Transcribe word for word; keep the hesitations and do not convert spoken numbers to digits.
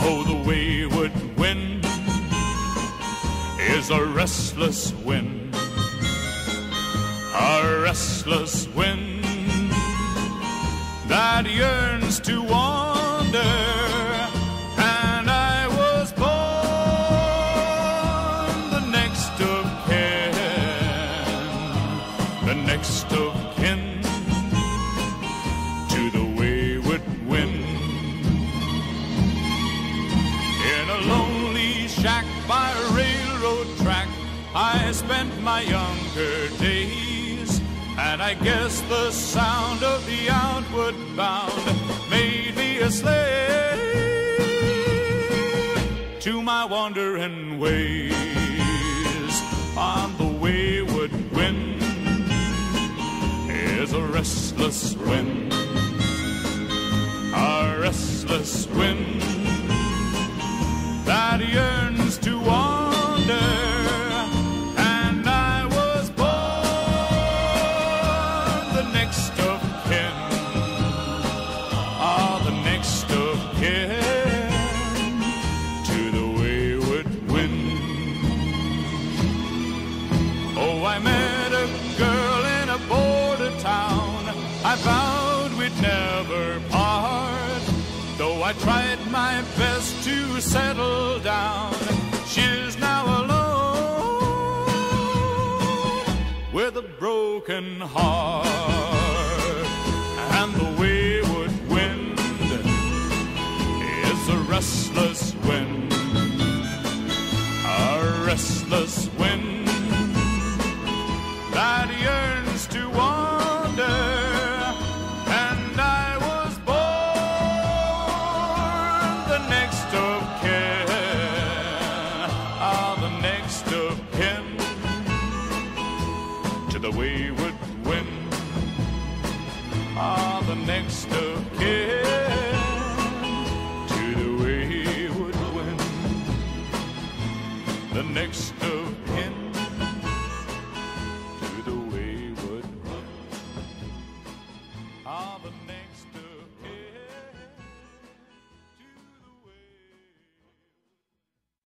Oh, the wayward wind is a restless wind, a restless wind that yearns to wander. And I was born the next of kin, the next of kin to the wayward wind. In a lonely shack by a railroad track, I spent my younger days, and I guess the sound of the outward bound made me a slave to my wandering ways. On the wayward wind is a restless wind, a restless wind that yearns to wander. And I was born the next of kin, ah, the next of kin to the wayward wind. Oh, I met a girl in a border town, I vowed we'd never part. Though I tried my best to settle down, she's now alone with a broken heart. And the wayward wind is a restless wind, a restless wind that yearns to wander. The wayward